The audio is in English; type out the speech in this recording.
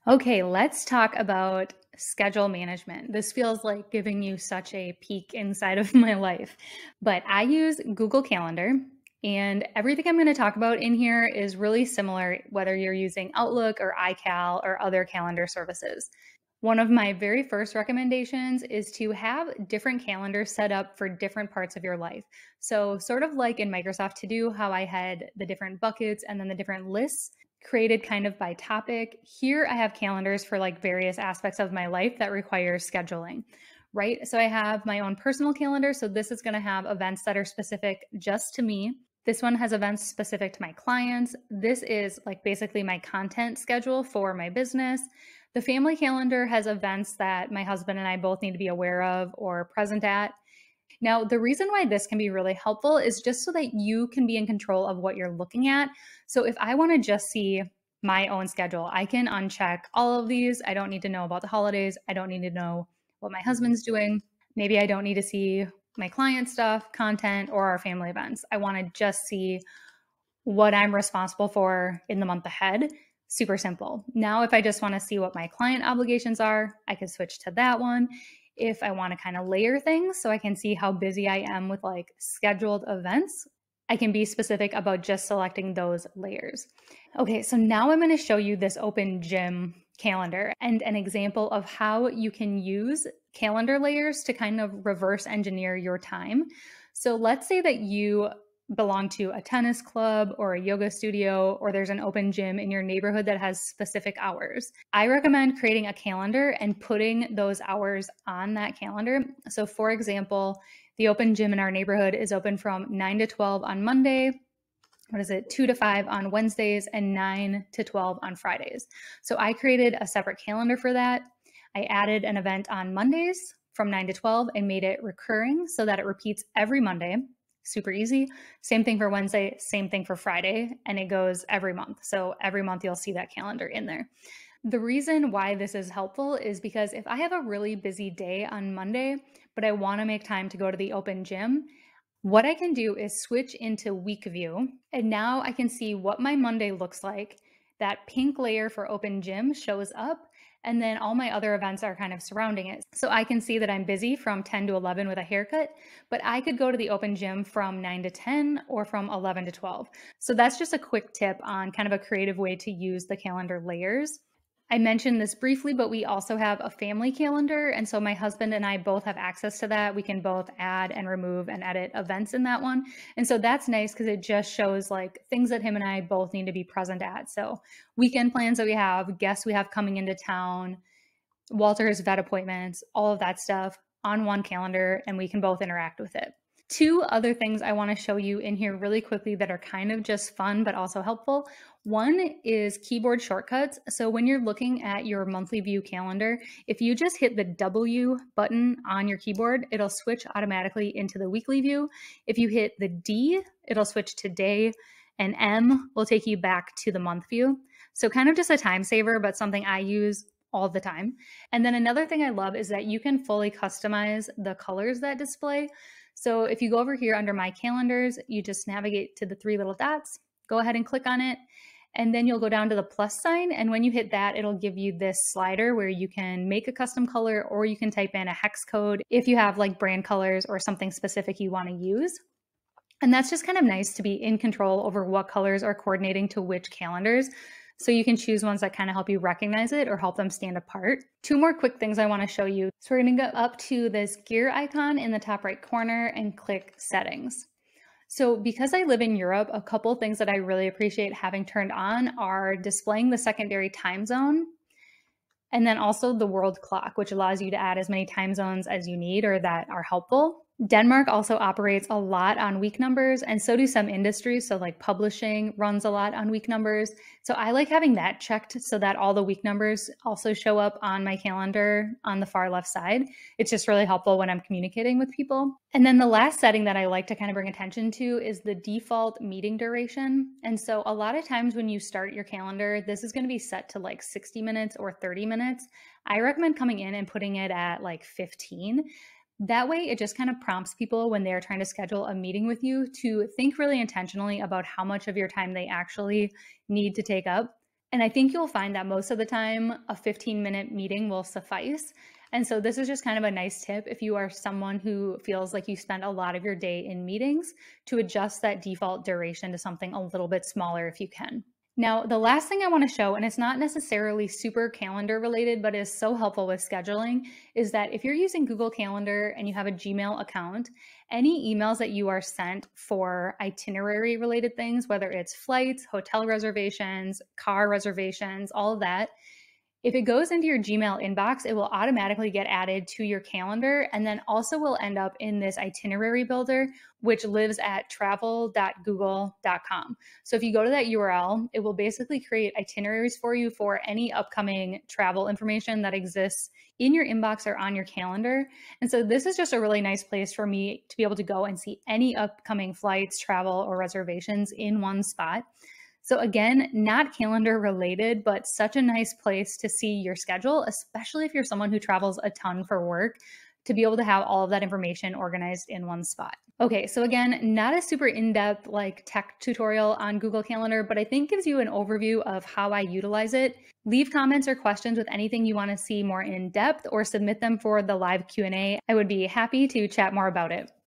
Okay, let's talk about schedule management. This feels like giving you such a peek inside of my life. But I use Google Calendar, and everything I'm going to talk about in here is really similar, whether you're using Outlook or iCal or other calendar services. One of my very first recommendations is to have different calendars set up for different parts of your life. So, sort of like in Microsoft To Do, how I had the different buckets and then the different lists created kind of by topic. Here I have calendars for like various aspects of my life that require scheduling, right? So I have my own personal calendar. So this is going to have events that are specific just to me. This one has events specific to my clients. This is like basically my content schedule for my business. The family calendar has events that my husband and I both need to be aware of or present at. Now, the reason why this can be really helpful is just so that you can be in control of what you're looking at. So if I want to just see my own schedule, I can uncheck all of these. I don't need to know about the holidays. I don't need to know what my husband's doing. Maybe I don't need to see my client stuff, content, or our family events. I want to just see what I'm responsible for in the month ahead. Super simple. Now, if I just want to see what my client obligations are, I can switch to that one. If I want to kind of layer things so I can see how busy I am with like scheduled events, I can be specific about just selecting those layers. Okay, so now I'm going to show you this Open Gym calendar and an example of how you can use calendar layers to kind of reverse engineer your time. So let's say that you belong to a tennis club or a yoga studio, or there's an open gym in your neighborhood that has specific hours. I recommend creating a calendar and putting those hours on that calendar. So, for example, the open gym in our neighborhood is open from 9 to 12 on Monday. 2 to 5 on Wednesdays and 9 to 12 on Fridays. So I created a separate calendar for that. I added an event on Mondays from 9 to 12 and made it recurring so that it repeats every Monday. Super easy. Same thing for Wednesday, same thing for Friday, and it goes every month. So every month you'll see that calendar in there. The reason why this is helpful is because if I have a really busy day on Monday, but I want to make time to go to the open gym, what I can do is switch into week view, and now I can see what my Monday looks like. That pink layer for open gym shows up, and then all my other events are kind of surrounding it. So I can see that I'm busy from 10 to 11 with a haircut, but I could go to the open gym from 9 to 10 or from 11 to 12. So that's just a quick tip on kind of a creative way to use the calendar layers. I mentioned this briefly, but we also have a family calendar. And so my husband and I both have access to that. We can both add and remove and edit events in that one. And so that's nice because it just shows like things that him and I both need to be present at. So weekend plans that we have, guests we have coming into town, Walter's vet appointments, all of that stuff on one calendar, and we can both interact with it. Two other things I want to show you in here really quickly that are kind of just fun but also helpful. One is keyboard shortcuts. So when you're looking at your monthly view calendar, if you just hit the W button on your keyboard, it'll switch automatically into the weekly view. If you hit the D, it'll switch to day, and M will take you back to the month view. So kind of just a time saver, but something I use all the time. And then another thing I love is that you can fully customize the colors that display. So if you go over here under my calendars, you just navigate to the three little dots, go ahead and click on it, and then you'll go down to the plus sign. And when you hit that, it'll give you this slider where you can make a custom color, or you can type in a hex code if you have like brand colors or something specific you want to use. And that's just kind of nice to be in control over what colors are coordinating to which calendars. So you can choose ones that kind of help you recognize it or help them stand apart. Two more quick things I want to show you. So we're going to go up to this gear icon in the top right corner and click settings. So because I live in Europe, a couple things that I really appreciate having turned on are displaying the secondary time zone, and then also the world clock, which allows you to add as many time zones as you need or that are helpful. Denmark also operates a lot on week numbers, and so do some industries. So like publishing runs a lot on week numbers. So I like having that checked so that all the week numbers also show up on my calendar on the far left side. It's just really helpful when I'm communicating with people. And then the last setting that I like to kind of bring attention to is the default meeting duration. And so a lot of times when you start your calendar, this is going to be set to like 60 minutes or 30 minutes. I recommend coming in and putting it at like 15. That way, it just kind of prompts people when they're trying to schedule a meeting with you to think really intentionally about how much of your time they actually need to take up. And I think you'll find that most of the time, a 15-minute meeting will suffice. And so, this is just kind of a nice tip if you are someone who feels like you spend a lot of your day in meetings to adjust that default duration to something a little bit smaller if you can. Now, the last thing I want to show, and it's not necessarily super calendar related, but is so helpful with scheduling, is that if you're using Google Calendar and you have a Gmail account, any emails that you are sent for itinerary related things, whether it's flights, hotel reservations, car reservations, all of that, if it goes into your Gmail inbox, it will automatically get added to your calendar and then also will end up in this itinerary builder, which lives at travel.google.com. So if you go to that URL, it will basically create itineraries for you for any upcoming travel information that exists in your inbox or on your calendar. And so this is just a really nice place for me to be able to go and see any upcoming flights, travel, or reservations in one spot. So again, not calendar related, but such a nice place to see your schedule, especially if you're someone who travels a ton for work, to be able to have all of that information organized in one spot. Okay, so again, not a super in-depth like tech tutorial on Google Calendar, but I think gives you an overview of how I utilize it. Leave comments or questions with anything you want to see more in depth or submit them for the live Q&A. I would be happy to chat more about it.